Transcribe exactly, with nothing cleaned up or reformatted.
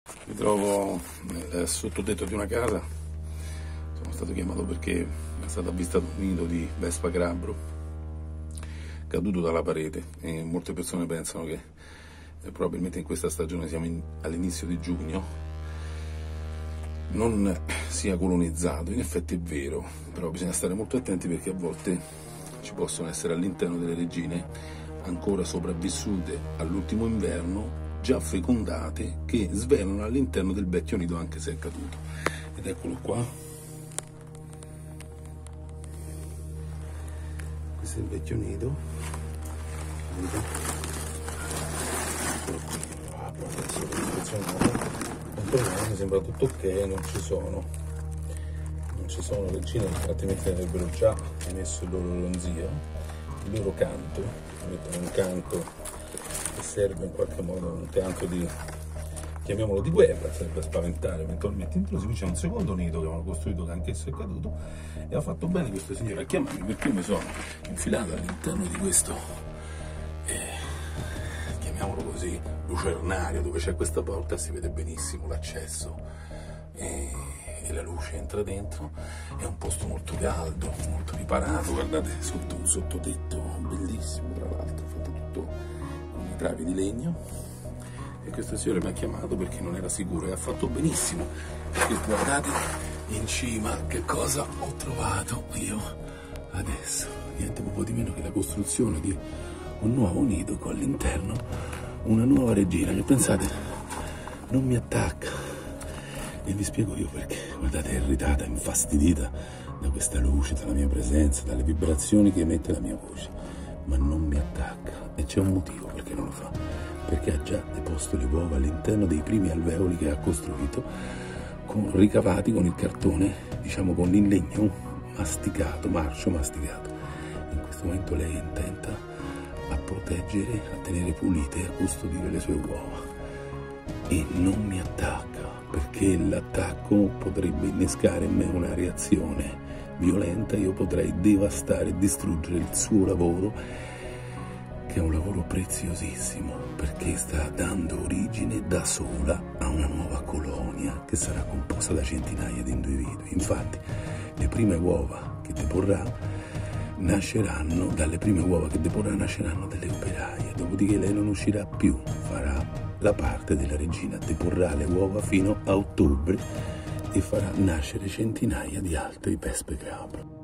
Mi trovo nel sottotetto di una casa, sono stato chiamato perché è stato avvistato un nido di vespa glabro caduto dalla parete e molte persone pensano che eh, probabilmente in questa stagione, siamo all'inizio di giugno, non sia colonizzato. In effetti è vero, però bisogna stare molto attenti perché a volte ci possono essere all'interno delle regine ancora sopravvissute all'ultimo inverno, già fecondate, che svelano all'interno del vecchio nido anche se è caduto. Ed eccolo qua, questo è il vecchio nido. Mi sembra tutto ok, non ci sono non ci sono regine, altrimenti avrebbero già emesso il loro ronzio, il loro canto. Mettono un canto che serve in qualche modo, un canto di, chiamiamolo di guerra, serve a spaventare eventualmente intrusi. Qui c'è un secondo nido che avevano costruito, che anch'esso è caduto, e ha fatto bene questo signore a chiamarmi, perché io mi sono infilato all'interno di questo eh, chiamiamolo così, lucernario, dove c'è questa porta, si vede benissimo l'accesso e, e la luce entra dentro. È un posto molto caldo, molto riparato, guardate, sotto un sottotetto bellissimo, tra l'altro fatto tutto con i travi di legno. E questo signore mi ha chiamato perché non era sicuro e ha fatto benissimo, perché guardate in cima che cosa ho trovato io adesso. Niente po' di meno che la costruzione di un nuovo nido con all'interno una nuova regina che, pensate, non mi attacca. E vi spiego io perché. Guardate, è irritata, infastidita da questa luce, dalla mia presenza, dalle vibrazioni che emette la mia voce, ma non mi attacca. E c'è un motivo perché non lo fa, perché ha già deposto le uova all'interno dei primi alveoli che ha costruito, con, ricavati con il cartone, diciamo con il legno masticato, marcio masticato. In questo momento lei è intenta a proteggere, a tenere pulite e a custodire le sue uova, e non mi attacca perché l'attacco potrebbe innescare in me una reazione violenta. Io potrei devastare e distruggere il suo lavoro, che è un lavoro preziosissimo, perché sta dando origine da sola a una nuova colonia che sarà composta da centinaia di individui. Infatti le prime uova che deporrà nasceranno, dalle prime uova che deporrà nasceranno delle operaie, dopodiché lei non uscirà più, farà la parte della regina, deporrà le uova fino a ottobre e farà nascere centinaia di altre vespe glabro.